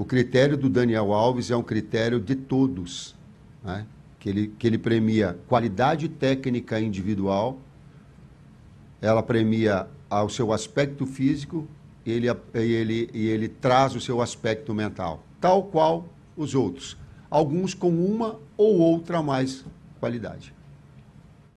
O critério do Daniel Alves é um critério de todos, né? Que ele premia qualidade técnica individual, ela premia o seu aspecto físico e ele traz o seu aspecto mental, tal qual os outros. Alguns com uma ou outra mais qualidade.